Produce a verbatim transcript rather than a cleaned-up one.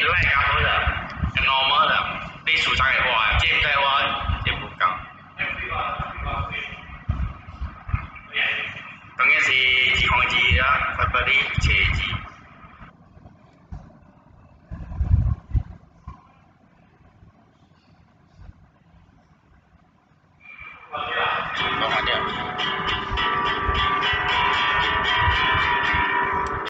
赖加好的 ，normal 的，你舒畅的话，这个我也不讲。當然是自控制啦，發嗰啲斜字。